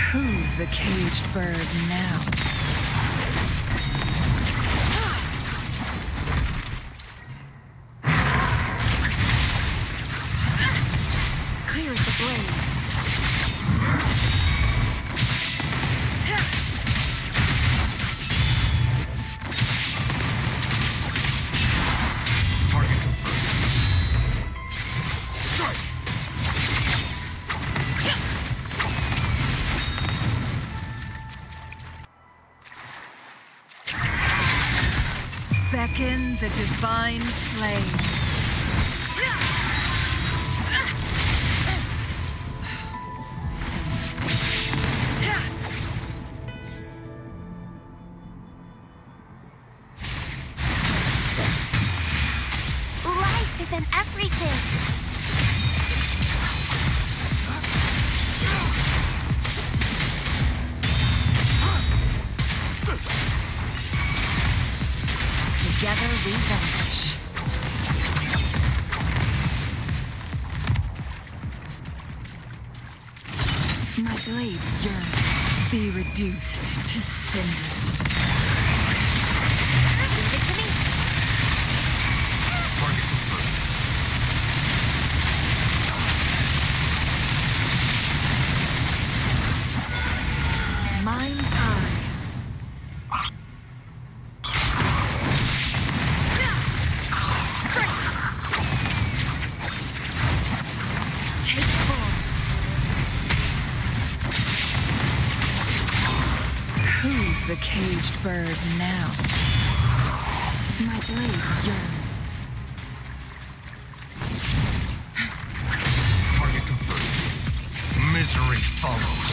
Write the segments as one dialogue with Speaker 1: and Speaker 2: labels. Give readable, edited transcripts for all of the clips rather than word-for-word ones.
Speaker 1: Who's the caged bird now? Clears the blade.
Speaker 2: Target confirmed. Strike!
Speaker 1: Beckon the divine flame. So mistaken.
Speaker 3: Life is in everything.
Speaker 1: Together we vanquish. My blade yearns. Be reduced to cinders.
Speaker 3: Give it to me.
Speaker 2: Target confirmed.
Speaker 1: Mind's eye. Take form. Who's the caged bird now? My blade yearns.
Speaker 2: Target confirmed. Misery follows.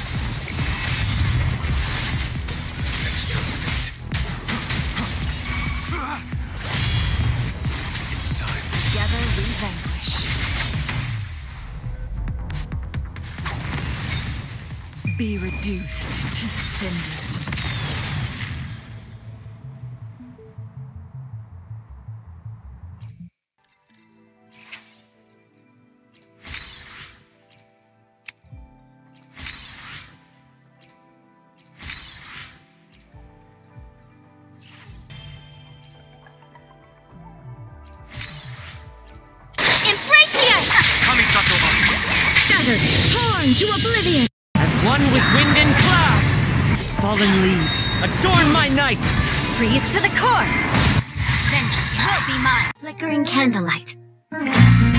Speaker 2: Exterminate. It's time.
Speaker 1: Together we vanquish. Be reduced to cinders.
Speaker 3: Embrace the ice!
Speaker 2: Kamisato up.
Speaker 1: Shattered, torn to oblivion.
Speaker 4: As one with wind and cloud. Fallen leaves, adorn my night.
Speaker 3: Freeze to the core! Vengeance will be mine! Flickering candlelight.